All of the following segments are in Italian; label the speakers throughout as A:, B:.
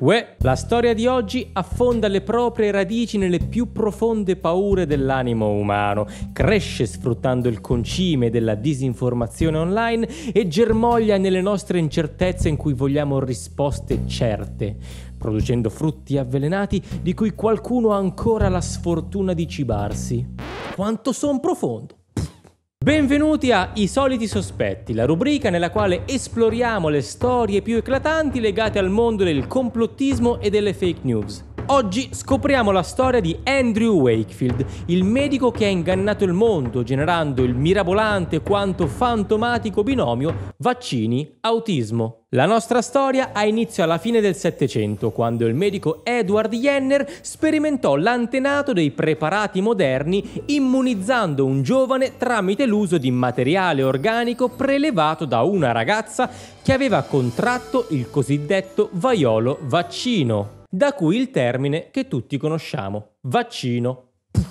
A: Uè, la storia di oggi affonda le proprie radici nelle più profonde paure dell'animo umano, cresce sfruttando il concime della disinformazione online e germoglia nelle nostre incertezze in cui vogliamo risposte certe, producendo frutti avvelenati di cui qualcuno ha ancora la sfortuna di cibarsi. Quanto son profondo! Benvenuti a I Soliti Sospetti, la rubrica nella quale esploriamo le storie più eclatanti legate al mondo del complottismo e delle fake news. Oggi scopriamo la storia di Andrew Wakefield, il medico che ha ingannato il mondo generando il mirabolante quanto fantomatico binomio vaccini-autismo. La nostra storia ha inizio alla fine del Settecento, quando il medico Edward Jenner sperimentò l'antenato dei preparati moderni immunizzando un giovane tramite l'uso di materiale organico prelevato da una ragazza che aveva contratto il cosiddetto vaiolo vaccino. Da cui il termine che tutti conosciamo, vaccino.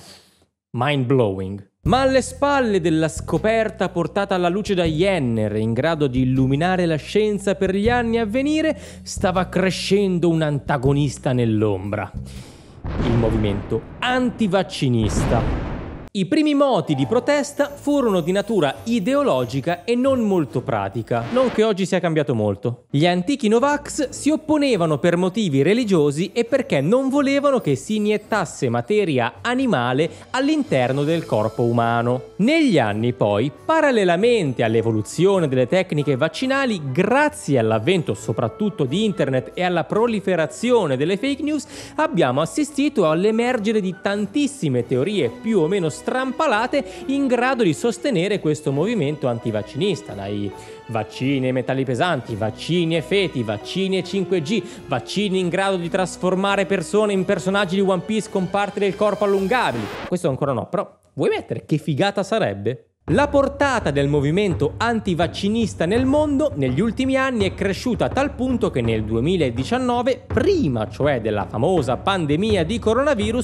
A: Mind blowing. Ma alle spalle della scoperta portata alla luce da Jenner, in grado di illuminare la scienza per gli anni a venire, stava crescendo un antagonista nell'ombra. Il movimento antivaccinista. I primi moti di protesta furono di natura ideologica e non molto pratica, non che oggi sia cambiato molto. Gli antichi Novax si opponevano per motivi religiosi e perché non volevano che si iniettasse materia animale all'interno del corpo umano. Negli anni poi, parallelamente all'evoluzione delle tecniche vaccinali, grazie all'avvento soprattutto di internet e alla proliferazione delle fake news, abbiamo assistito all'emergere di tantissime teorie più o meno strampalate in grado di sostenere questo movimento antivaccinista, dai vaccini e metalli pesanti, vaccini e feti, vaccini e 5G, vaccini in grado di trasformare persone in personaggi di One Piece con parti del corpo allungabili. Questo ancora no, però vuoi mettere che figata sarebbe? La portata del movimento antivaccinista nel mondo negli ultimi anni è cresciuta a tal punto che nel 2019, prima cioè della famosa pandemia di coronavirus,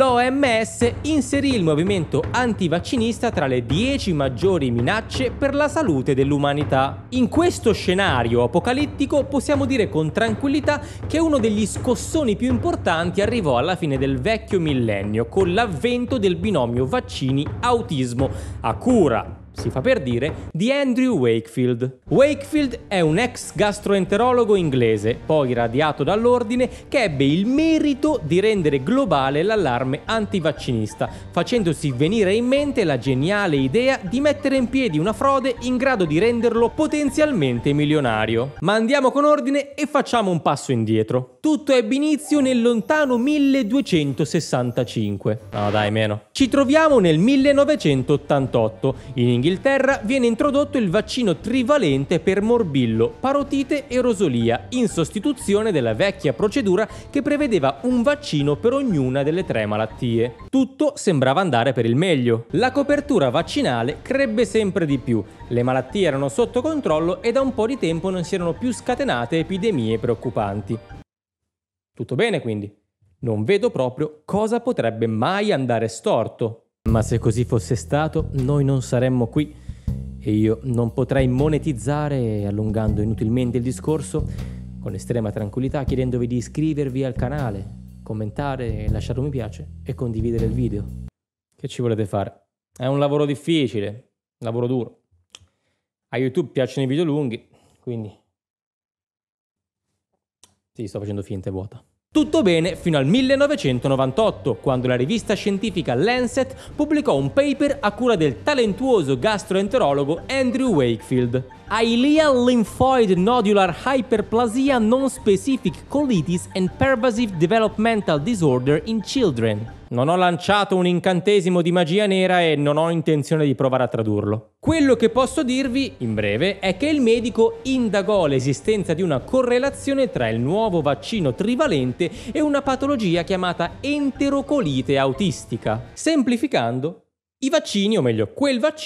A: l'OMS inserì il movimento antivaccinista tra le 10 maggiori minacce per la salute dell'umanità. In questo scenario apocalittico possiamo dire con tranquillità che uno degli scossoni più importanti arrivò alla fine del vecchio millennio con l'avvento del binomio vaccini-autismo, a cura, si fa per dire, di Andrew Wakefield. Wakefield è un ex gastroenterologo inglese, poi radiato dall'ordine, che ebbe il merito di rendere globale l'allarme antivaccinista, facendosi venire in mente la geniale idea di mettere in piedi una frode in grado di renderlo potenzialmente milionario. Ma andiamo con ordine e facciamo un passo indietro. Tutto ebbe inizio nel lontano 1265. No dai, meno. Ci troviamo nel 1988. In Inghilterra viene introdotto il vaccino trivalente per morbillo, parotite e rosolia, in sostituzione della vecchia procedura che prevedeva un vaccino per ognuna delle 3 malattie. Tutto sembrava andare per il meglio. La copertura vaccinale crebbe sempre di più, le malattie erano sotto controllo e da un po' di tempo non si erano più scatenate epidemie preoccupanti. Tutto bene quindi? Non vedo proprio cosa potrebbe mai andare storto. Ma se così fosse stato, noi non saremmo qui e io non potrei monetizzare allungando inutilmente il discorso con estrema tranquillità chiedendovi di iscrivervi al canale, commentare, lasciare un mi piace e condividere il video. Che ci volete fare? È un lavoro difficile, un lavoro duro. A YouTube piacciono i video lunghi, quindi sì, sto facendo finta e vuota. Tutto bene fino al 1998, quando la rivista scientifica Lancet pubblicò un paper a cura del talentuoso gastroenterologo Andrew Wakefield. Ileal lymphoid nodular hyperplasia non-specific colitis and pervasive developmental disorder in children. Non ho lanciato un incantesimo di magia nera e non ho intenzione di provare a tradurlo. Quello che posso dirvi, in breve, è che il medico indagò l'esistenza di una correlazione tra il nuovo vaccino trivalente e una patologia chiamata enterocolite autistica. Semplificando, i vaccini, o meglio quel vaccino,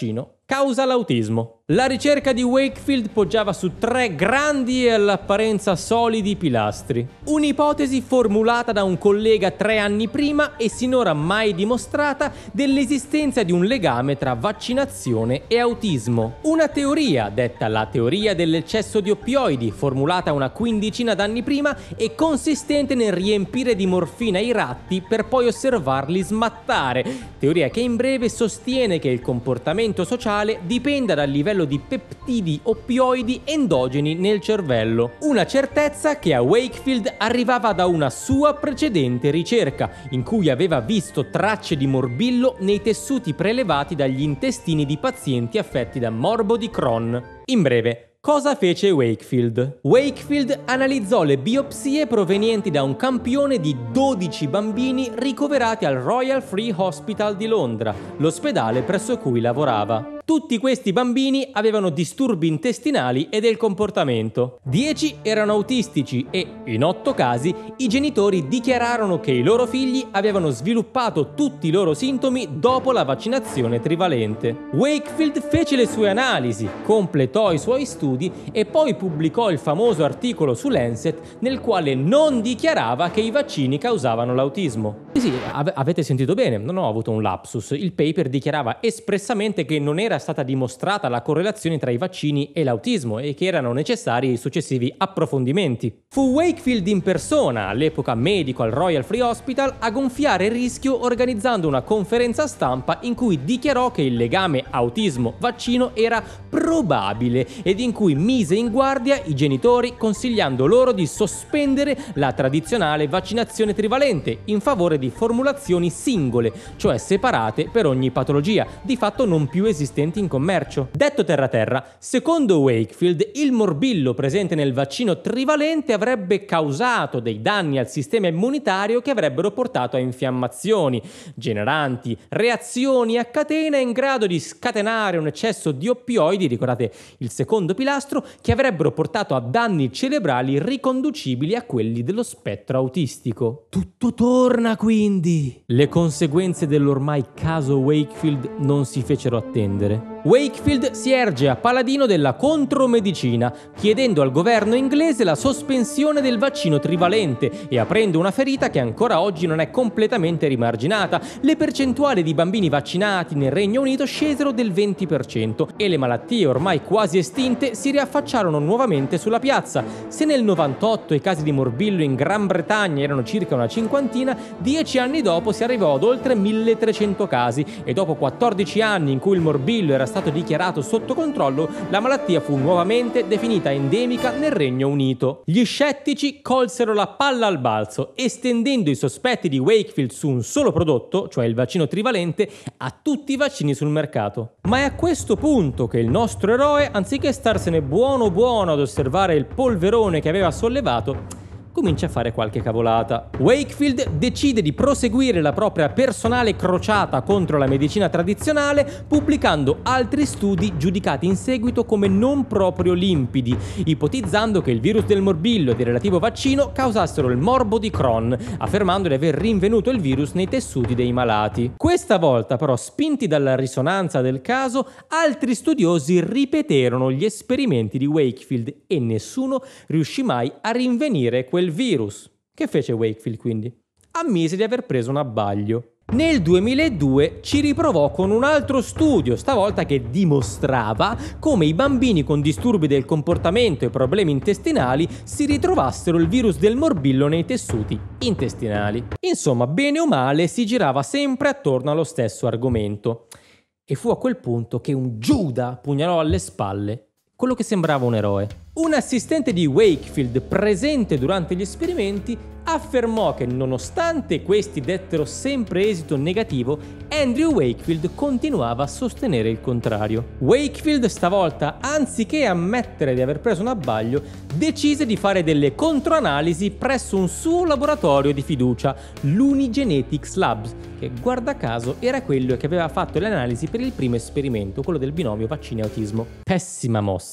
A: causa l'autismo. La ricerca di Wakefield poggiava su 3 grandi e all'apparenza solidi pilastri. Un'ipotesi formulata da un collega 3 anni prima e sinora mai dimostrata dell'esistenza di un legame tra vaccinazione e autismo. Una teoria, detta la teoria dell'eccesso di oppioidi, formulata una quindicina d'anni prima e consistente nel riempire di morfina i ratti per poi osservarli smattare. Teoria che in breve sostiene che il comportamento sociale dipenda dal livello di peptidi oppioidi endogeni nel cervello. Una certezza che a Wakefield arrivava da una sua precedente ricerca, in cui aveva visto tracce di morbillo nei tessuti prelevati dagli intestini di pazienti affetti da morbo di Crohn. In breve, cosa fece Wakefield? Wakefield analizzò le biopsie provenienti da un campione di 12 bambini ricoverati al Royal Free Hospital di Londra, l'ospedale presso cui lavorava. Tutti questi bambini avevano disturbi intestinali e del comportamento. 10 erano autistici e, in 8 casi, i genitori dichiararono che i loro figli avevano sviluppato tutti i loro sintomi dopo la vaccinazione trivalente. Wakefield fece le sue analisi, completò i suoi studi e poi pubblicò il famoso articolo su Lancet nel quale non dichiarava che i vaccini causavano l'autismo. Sì, avete sentito bene, non ho avuto un lapsus. Il paper dichiarava espressamente che non era stata dimostrata la correlazione tra i vaccini e l'autismo e che erano necessari i successivi approfondimenti. Fu Wakefield in persona, all'epoca medico al Royal Free Hospital, a gonfiare il rischio organizzando una conferenza stampa in cui dichiarò che il legame autismo-vaccino era probabile ed in cui mise in guardia i genitori consigliando loro di sospendere la tradizionale vaccinazione trivalente in favore di formulazioni singole, cioè separate per ogni patologia, di fatto non più esistenti in commercio. Detto terra-terra, secondo Wakefield, il morbillo presente nel vaccino trivalente avrebbe causato dei danni al sistema immunitario che avrebbero portato a infiammazioni, generanti reazioni a catena in grado di scatenare un eccesso di oppioidi, ricordate il secondo pilastro, che avrebbero portato a danni cerebrali riconducibili a quelli dello spettro autistico. Tutto torna quindi! Le conseguenze dell'ormai caso Wakefield non si fecero attendere. Wakefield si erge a paladino della contromedicina, chiedendo al governo inglese la sospensione del vaccino trivalente e aprendo una ferita che ancora oggi non è completamente rimarginata. Le percentuali di bambini vaccinati nel Regno Unito scesero del 20% e le malattie ormai quasi estinte si riaffacciarono nuovamente sulla piazza. Se nel 98 i casi di morbillo in Gran Bretagna erano circa una cinquantina, 10 anni dopo si arrivò ad oltre 1300 casi e dopo 14 anni in cui il morbillo era stato dichiarato sotto controllo, la malattia fu nuovamente definita endemica nel Regno Unito. Gli scettici colsero la palla al balzo, estendendo i sospetti di Wakefield su un solo prodotto, cioè il vaccino trivalente, a tutti i vaccini sul mercato. Ma è a questo punto che il nostro eroe, anziché starsene buono ad osservare il polverone che aveva sollevato, comincia a fare qualche cavolata. Wakefield decide di proseguire la propria personale crociata contro la medicina tradizionale, pubblicando altri studi giudicati in seguito come non proprio limpidi, ipotizzando che il virus del morbillo e del relativo vaccino causassero il morbo di Crohn, affermando di aver rinvenuto il virus nei tessuti dei malati. Questa volta, però, spinti dalla risonanza del caso, altri studiosi ripeterono gli esperimenti di Wakefield e nessuno riuscì mai a rinvenire quel virus. Che fece Wakefield quindi? Ammise di aver preso un abbaglio. Nel 2002 ci riprovò con un altro studio, stavolta che dimostrava come i bambini con disturbi del comportamento e problemi intestinali si ritrovassero il virus del morbillo nei tessuti intestinali. Insomma, bene o male, si girava sempre attorno allo stesso argomento. E fu a quel punto che un Giuda pugnalò alle spalle quello che sembrava un eroe. Un assistente di Wakefield presente durante gli esperimenti affermò che nonostante questi dettero sempre esito negativo, Andrew Wakefield continuava a sostenere il contrario. Wakefield stavolta, anziché ammettere di aver preso un abbaglio, decise di fare delle controanalisi presso un suo laboratorio di fiducia, l'Unigenetics Labs, che guarda caso era quello che aveva fatto le analisi per il primo esperimento, quello del binomio vaccini-autismo. Pessima mossa.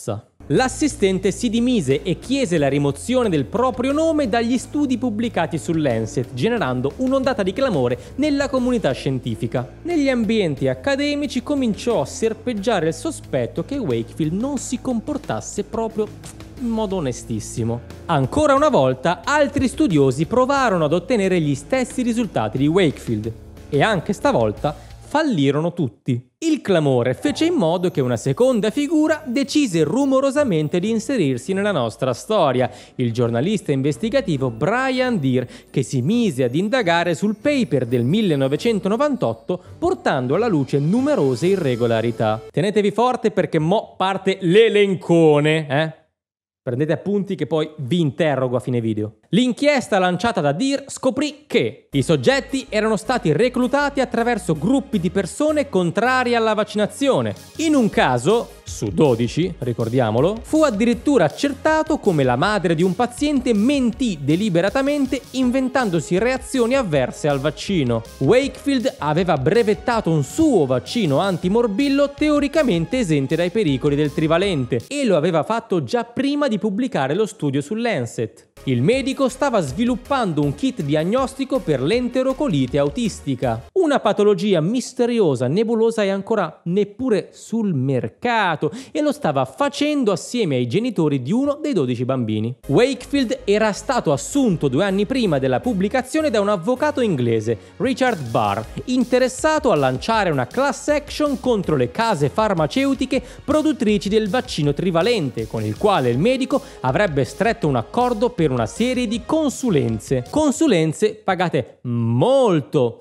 A: L'assistente si dimise e chiese la rimozione del proprio nome dagli studi pubblicati su Lancet, generando un'ondata di clamore nella comunità scientifica. Negli ambienti accademici cominciò a serpeggiare il sospetto che Wakefield non si comportasse proprio in modo onestissimo. Ancora una volta, altri studiosi provarono ad ottenere gli stessi risultati di Wakefield, e anche stavolta fallirono tutti. Il clamore fece in modo che una seconda figura decise rumorosamente di inserirsi nella nostra storia, il giornalista investigativo Brian Deer, che si mise ad indagare sul paper del 1998 portando alla luce numerose irregolarità. Tenetevi forte perché mo parte l'elencone, Prendete appunti che poi vi interrogo a fine video. L'inchiesta lanciata da Deer scoprì che i soggetti erano stati reclutati attraverso gruppi di persone contrarie alla vaccinazione. In un caso, su 12, ricordiamolo, fu addirittura accertato come la madre di un paziente mentì deliberatamente inventandosi reazioni avverse al vaccino. Wakefield aveva brevettato un suo vaccino antimorbillo teoricamente esente dai pericoli del trivalente e lo aveva fatto già prima di pubblicare lo studio su Lancet. Il medico stava sviluppando un kit diagnostico per l'enterocolite autistica, una patologia misteriosa, nebulosa e ancora neppure sul mercato, e lo stava facendo assieme ai genitori di uno dei 12 bambini. Wakefield era stato assunto 2 anni prima della pubblicazione da un avvocato inglese, Richard Barr, interessato a lanciare una class action contro le case farmaceutiche produttrici del vaccino trivalente, con il quale il medico avrebbe stretto un accordo per una serie di consulenze pagate molto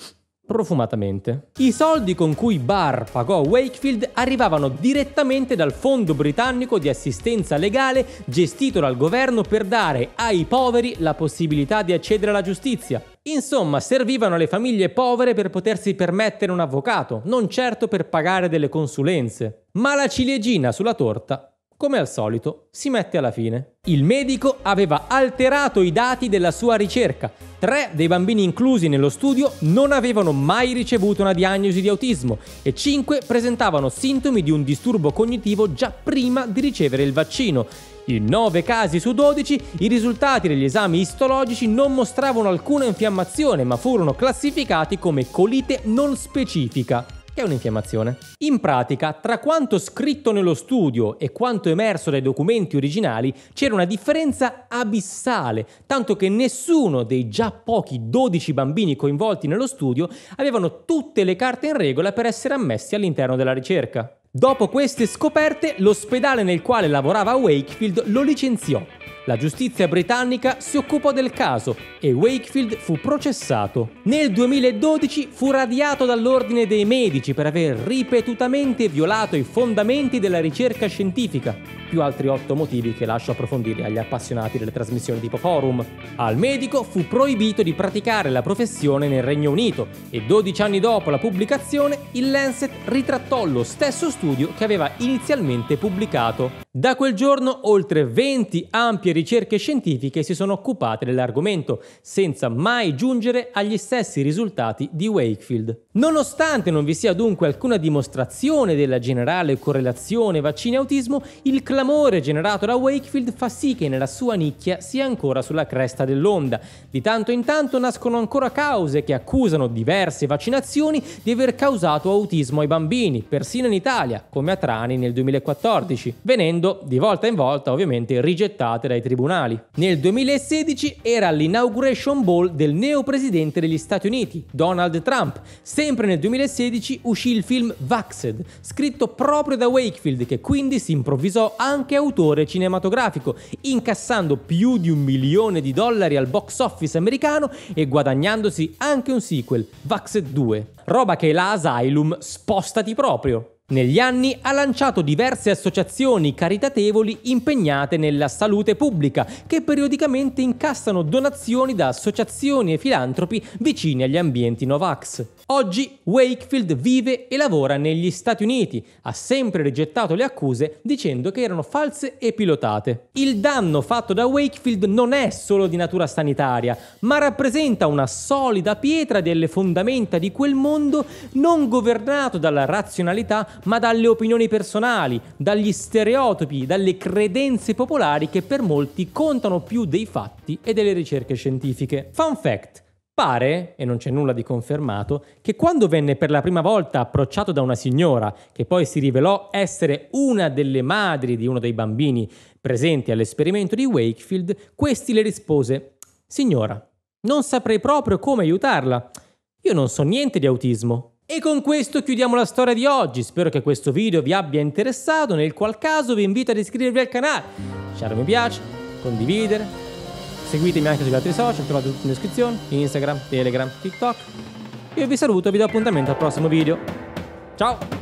A: profumatamente. I soldi con cui Barr pagò Wakefield arrivavano direttamente dal Fondo britannico di assistenza legale gestito dal governo per dare ai poveri la possibilità di accedere alla giustizia. Insomma, servivano alle famiglie povere per potersi permettere un avvocato, non certo per pagare delle consulenze. Ma la ciliegina sulla torta, come al solito, si mette alla fine. Il medico aveva alterato i dati della sua ricerca. 3 dei bambini inclusi nello studio non avevano mai ricevuto una diagnosi di autismo e 5 presentavano sintomi di un disturbo cognitivo già prima di ricevere il vaccino. In 9 casi su 12 i risultati degli esami istologici non mostravano alcuna infiammazione, ma furono classificati come colite non specifica, che è un'infiammazione. In pratica, tra quanto scritto nello studio e quanto emerso dai documenti originali, c'era una differenza abissale, tanto che nessuno dei già pochi 12 bambini coinvolti nello studio avevano tutte le carte in regola per essere ammessi all'interno della ricerca. Dopo queste scoperte, l'ospedale nel quale lavorava Wakefield lo licenziò. La giustizia britannica si occupò del caso e Wakefield fu processato. Nel 2012 fu radiato dall'ordine dei medici per aver ripetutamente violato i fondamenti della ricerca scientifica, più altri 8 motivi che lascio approfondire agli appassionati delle trasmissioni tipo Forum. Al medico fu proibito di praticare la professione nel Regno Unito e 12 anni dopo la pubblicazione il Lancet ritrattò lo stesso studio che aveva inizialmente pubblicato. Da quel giorno oltre 20 ampie ricerche scientifiche si sono occupate dell'argomento, senza mai giungere agli stessi risultati di Wakefield. Nonostante non vi sia dunque alcuna dimostrazione della generale correlazione vaccini-autismo, il clamore generato da Wakefield fa sì che nella sua nicchia sia ancora sulla cresta dell'onda. Di tanto in tanto nascono ancora cause che accusano diverse vaccinazioni di aver causato autismo ai bambini, persino in Italia, come a Trani nel 2014, venendo di volta in volta ovviamente rigettate dai tribunali. Nel 2016 era l'Inauguration Ball del neopresidente degli Stati Uniti, Donald Trump. Sempre nel 2016 uscì il film Vaxxed, scritto proprio da Wakefield, che quindi si improvvisò anche autore cinematografico, incassando più di $1 milione al box office americano e guadagnandosi anche un sequel, Vaxxed 2. Roba che la Asylum spostati proprio. Negli anni ha lanciato diverse associazioni caritatevoli impegnate nella salute pubblica, che periodicamente incassano donazioni da associazioni e filantropi vicini agli ambienti Novax. Oggi Wakefield vive e lavora negli Stati Uniti, ha sempre rigettato le accuse dicendo che erano false e pilotate. Il danno fatto da Wakefield non è solo di natura sanitaria, ma rappresenta una solida pietra delle fondamenta di quel mondo non governato dalla razionalità ma dalle opinioni personali, dagli stereotipi, dalle credenze popolari che per molti contano più dei fatti e delle ricerche scientifiche. Fun fact: pare, e non c'è nulla di confermato, che quando venne per la prima volta approcciato da una signora, che poi si rivelò essere una delle madri di uno dei bambini presenti all'esperimento di Wakefield, questi le rispose: «Signora, non saprei proprio come aiutarla. Io non so niente di autismo». E con questo chiudiamo la storia di oggi. Spero che questo video vi abbia interessato, nel qual caso vi invito ad iscrivervi al canale, lasciare un mi piace, condividere. Seguitemi anche sugli altri social, trovate tutto in descrizione, Instagram, Telegram, TikTok. Io vi saluto e vi do appuntamento al prossimo video. Ciao!